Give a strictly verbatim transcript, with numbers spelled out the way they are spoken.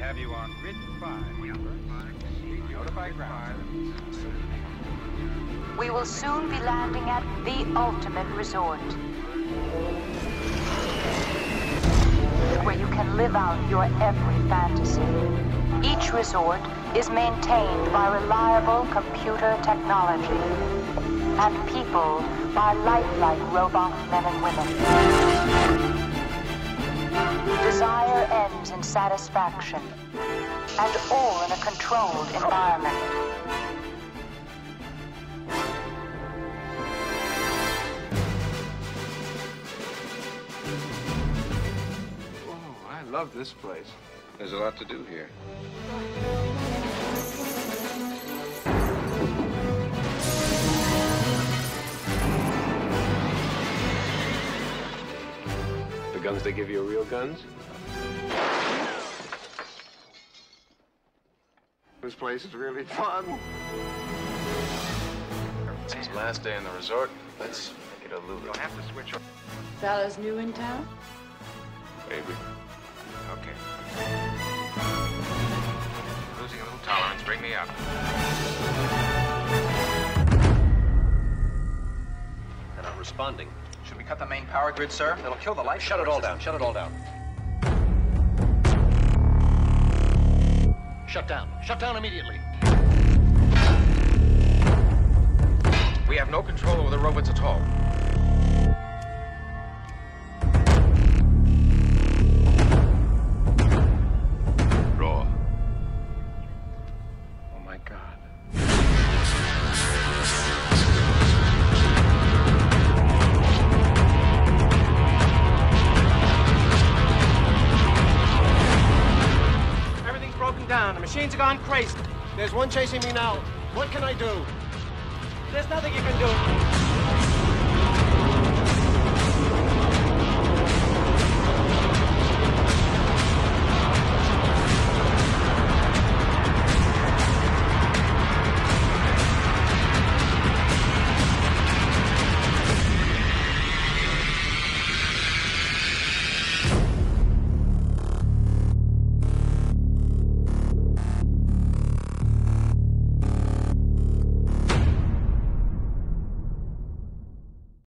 have you on grid five. Notify ground. We will soon be landing at the ultimate resort, where you can live out your every fantasy. Each resort is maintained by reliable computer technology, and people by lifelike robot men and women. Desire ends in satisfaction, and all in a controlled environment. Oh, I love this place. There's a lot to do here. The guns they give you are real guns? This place is really fun. It's his last day in the resort. Let's make it a Lulu. You'll have to switch over. Fellas new in town? Baby. Okay. Losing a little tolerance. Bring me up. They're not responding. Should we cut the main power grid, sir? It'll kill the light. Shut it all down. Shut it all down. Shut down. Shut down immediately. We have no control over the robots at all. Raw. Oh my God. Everything's broken down. The machines have gone crazy. There's one chasing me now. What can I do? There's nothing you can do.